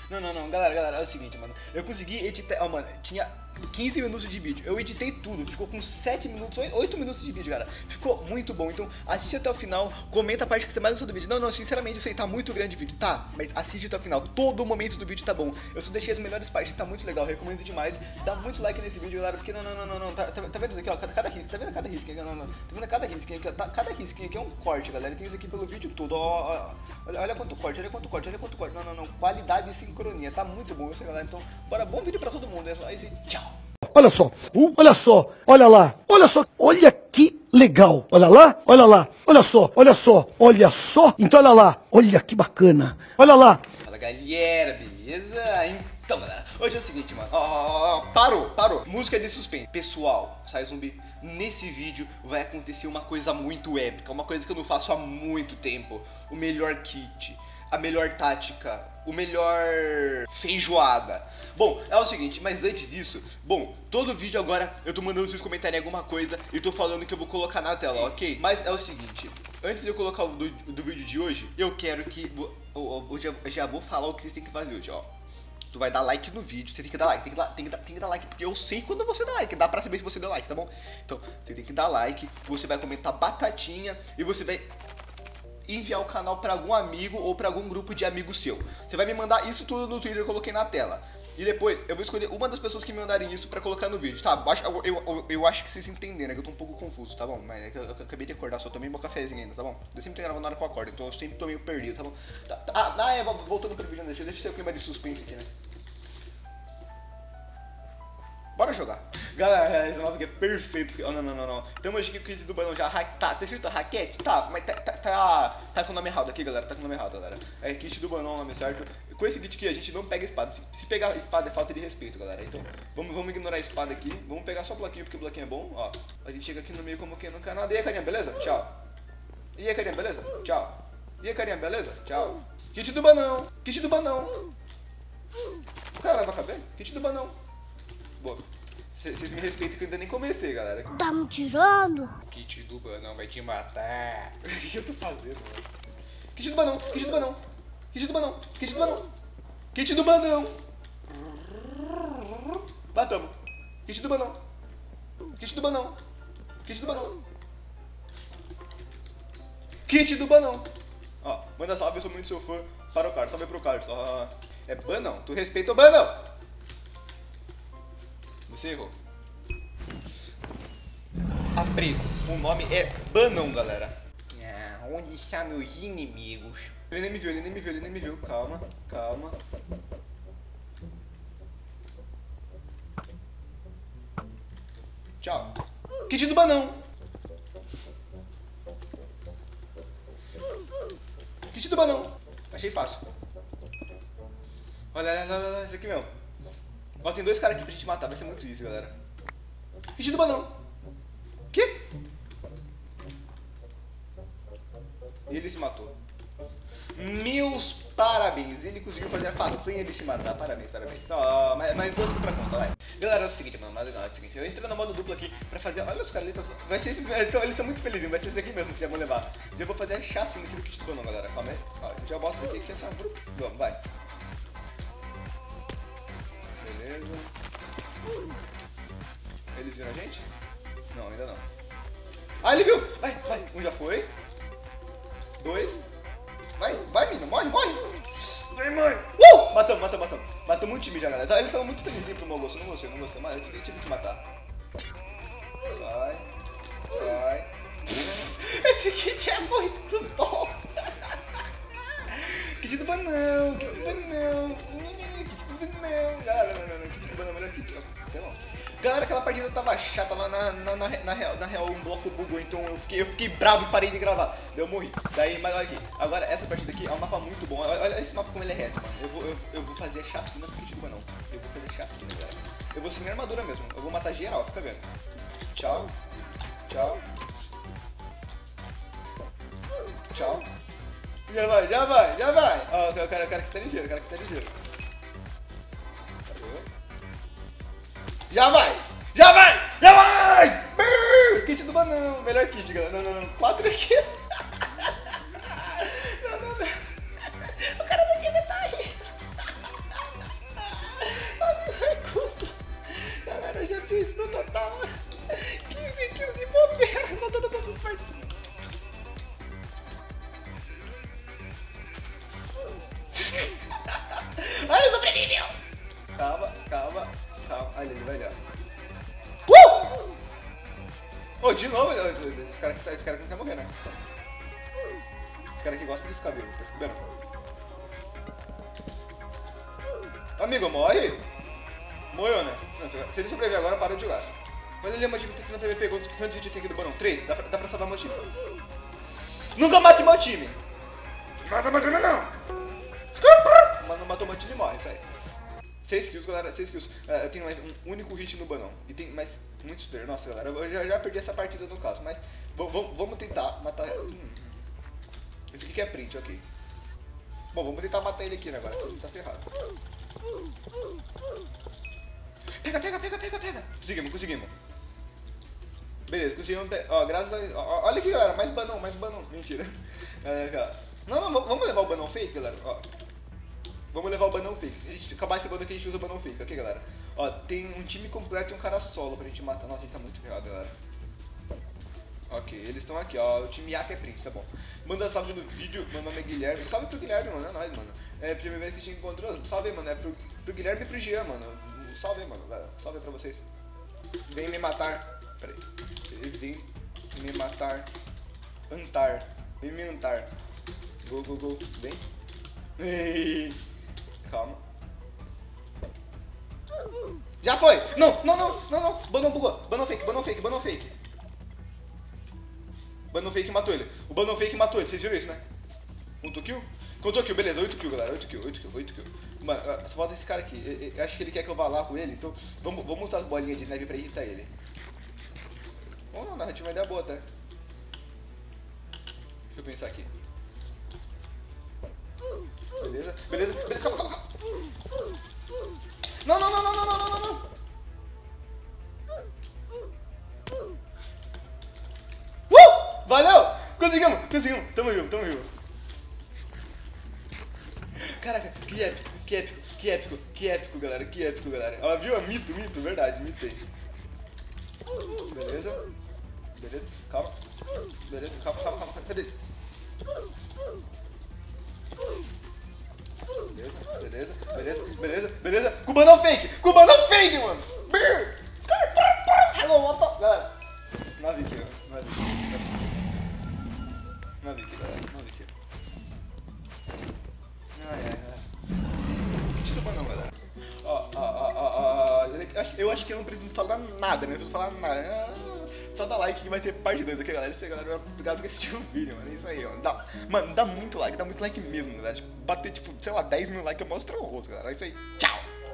Não, galera, é o seguinte, mano. Eu consegui editar, ó, mano, tinha 15 minutos de vídeo. Eu editei tudo, ficou com 7 minutos, 8 minutos de vídeo, galera. Ficou muito bom, então assiste até o final, comenta a parte que você mais gostou do vídeo. Não, sinceramente, eu sei, tá muito grande o vídeo, tá? Mas assiste até o final, todo momento do vídeo tá bom. Eu só deixei as melhores partes, tá muito legal, recomendo demais. Dá muito like nesse vídeo, galera, porque tá vendo isso aqui, ó, cada risco, tá vendo cada risquinha aqui, tá vendo cada risquinha aqui, ó, cada risquinha aqui é um corte, galera. E tem isso aqui pelo vídeo todo, ó, olha quanto corte, não, qualidade e sincronia, tá muito bom isso, galera. Então, bora, bom vídeo pra todo mundo, é só isso, tchau. Olha só, olha lá, olha só, olha que legal, olha lá, olha só, então olha lá, olha que bacana, olha lá. Fala galera, beleza? Então galera, hoje é o seguinte, mano, parou, música de suspense. Pessoal, sai zumbi, nesse vídeo vai acontecer uma coisa muito épica, uma coisa que eu não faço há muito tempo, o melhor kit, a melhor tática, o melhor feijoada. Bom, é o seguinte, mas antes disso, bom, todo vídeo agora eu tô mandando vocês comentarem alguma coisa e tô falando que eu vou colocar na tela, ok? Mas é o seguinte, antes de eu colocar o do vídeo de hoje, eu quero que, eu já vou falar o que vocês têm que fazer hoje, ó. Tu vai dar like no vídeo, você tem que dar like, tem que dar like, porque eu sei quando você dá like, dá pra saber se você deu like, tá bom? Então, você tem que dar like, você vai comentar batatinha e você vai enviar o canal pra algum amigo ou pra algum grupo de amigos seu. Você vai me mandar isso tudo no Twitter, eu coloquei na tela. E depois eu vou escolher uma das pessoas que me mandarem isso pra colocar no vídeo, tá? Eu acho que vocês entenderam, é que eu tô um pouco confuso, tá bom? Mas é que eu acabei de acordar, só tomei meu cafezinho ainda, tá bom? Eu sempre tô gravando na hora que eu acordo, então eu sempre tô meio perdido, tá bom? Voltando pro vídeo, deixa eu ser o clima de suspense aqui, né? Bora jogar. Galera, esse mapa aqui é perfeito. Oh, não. Temos aqui o kit do banão já. Tá escrito raquete? Tá, mas tá com o nome errado aqui, galera. Tá com o nome errado, galera. É kit do banão, o nome certo. Com esse kit aqui a gente não pega espada. Se pegar espada é falta de respeito, galera. Então vamos ignorar a espada aqui. Vamos pegar só o bloquinho, porque o bloquinho é bom. Ó, a gente chega aqui no meio como que no canal. E aí, carinha, beleza? Tchau. E aí, carinha, beleza? Tchau. E aí, carinha, beleza? Tchau. Kit do banão. Kit do banão. O cara vai caber? Kit do banão. Boa. Vocês me respeitam que eu ainda nem comecei, galera. Tá me tirando? Kit do banão vai te matar. O que eu tô fazendo, mano? Kit do banão, kit do banão. Kit do banão, kit do banão. Kit do banão. Matamos. Kit do banão. Kit do banão. Kit do banão. Kit do banão. Ó, manda salve, eu sou muito seu fã. Para o Carlos, salve pro Carlos. Ó, é banão, tu respeita o banão. Você errou. Apreso. O nome é Banão, galera. Ah, onde estão meus inimigos? Ele nem me viu. Calma. Tchau. Kit do banão. Kit do banão. Achei fácil. Olha, esse aqui mesmo. Ó, tem dois caras aqui pra gente matar, vai ser muito isso, galera. Kit do banão. Que? Ele se matou. Meus parabéns, ele conseguiu fazer a façanha de se matar, parabéns. Então, mais duas contra conta, vai. Galera, é o seguinte, mano, é o seguinte, eu entrei no modo duplo aqui pra fazer, olha os caras ali, vai ser esse, então eles são muito felizes, vai ser esse aqui mesmo que já vão levar. Já vou fazer a chacina aqui do kit do banão, galera, calma aí. Ó, já boto aqui assim, vamos, vai. Beleza. Eles viram a gente? Não, ainda não. Ah, ele viu! Vai. Um já foi. 2. Vai, menino. Morre. Vai, mãe. Matamos. Matamos um time já, galera. Eles são muito felizes pro meu gosto. Não gostei. Mas eu tive que matar. Sai. Esse kit é muito bom. Kit do banão. Kit do banão. Kit do banão, melhor kit. Galera, aquela partida tava chata lá na real, um bloco bugou, então eu fiquei bravo e parei de gravar. Daí eu morri. Mas olha aqui, agora essa partida aqui é um mapa muito bom. Olha esse mapa como ele é reto, mano. Eu vou fazer a chacina com o kit do banão. Eu vou fazer a chacina, galera. Eu vou sem armadura mesmo. Eu vou matar geral, fica vendo. Tchau. Já vai. Ó, o cara que tá ligeiro, Já vai! Kit do banão, melhor kit, galera. Não. 4 aqui. Não. O cara do time tá aí. Calma. Aí ele vai olhar. Ô, de novo, esse cara que não quer morrer, né? Esse cara que gosta de ficar vivo, tá percebendo? Amigo, morre? Morreu, né? Não, se ele sobreviver agora, para de jogar. Mas ele é meu time tentando PVP. Quantos hits tem aqui do Banão? 3? Dá pra salvar meu time. Nunca mate meu time! Mata meu time não! Mas não matou meu time e morre, isso aí. 6 kills, galera, 6 kills. Eu tenho mais um único hit no Banão. E tem mais muitos players. Nossa, galera, eu já perdi essa partida no caso. Mas vamos tentar matar. Esse aqui que é print, ok. Bom, vamos tentar matar ele aqui, né, agora. Tá ferrado. Pega. Conseguimos. Beleza, conseguimos. Ó, graças a... Olha aqui, galera, mais banão. Mentira. Não, vamos levar o banão fake, galera. Ó. Vamos levar o banão fake. Se a gente acabar esse banão aqui, a gente usa o banão fake, ok, galera? Ó, tem um time completo e um cara solo pra gente matar. Nossa, a gente tá muito ferrado, galera. Ok, eles estão aqui, ó. O time Yaka é Prince, tá bom. Manda salve no vídeo, meu nome é Guilherme. Salve pro Guilherme, mano, é nóis, mano. É a primeira vez que a gente encontrou. Salve aí, mano. É pro Guilherme e pro Jean, mano. Salve aí, mano, galera. Salve aí pra vocês. Vem me matar. Pera aí. Vem me matar. Vem me antar. Go. Vem. Ei. Calma. Já foi! Não! Banão bugou. Banão fake. Banão fake matou ele. O Banão fake matou ele, vocês viram isso, né? Contou kill? Contou kill, beleza. 8 kill, galera. 8 kill. Mano, só falta esse cara aqui. Eu acho que ele quer que eu vá lá com ele, então vamos usar as bolinhas de neve pra irritar ele. Não, a gente vai dar boa, tá? Deixa eu pensar aqui. Beleza. Calma. Não. Valeu! Conseguimos! Tamo vivo. Caraca, que épico, galera. Ó, viu? Mito, verdade, mitei. Beleza. Calma. Cadê? Beleza. Com o banão fake, mano. Hello, what the... Galera, 9 kills. Kit do banão, galera. Eu acho que eu não preciso falar nada, né? Só dá like que vai ter parte 2 aqui, galera. Isso aí, galera. Obrigado por assistir o vídeo, mano. É isso aí, mano. Mano, dá muito like mesmo, galera. Bater, tipo, sei lá, 10 mil likes eu mostro o rosto, galera. É isso aí. Tchau!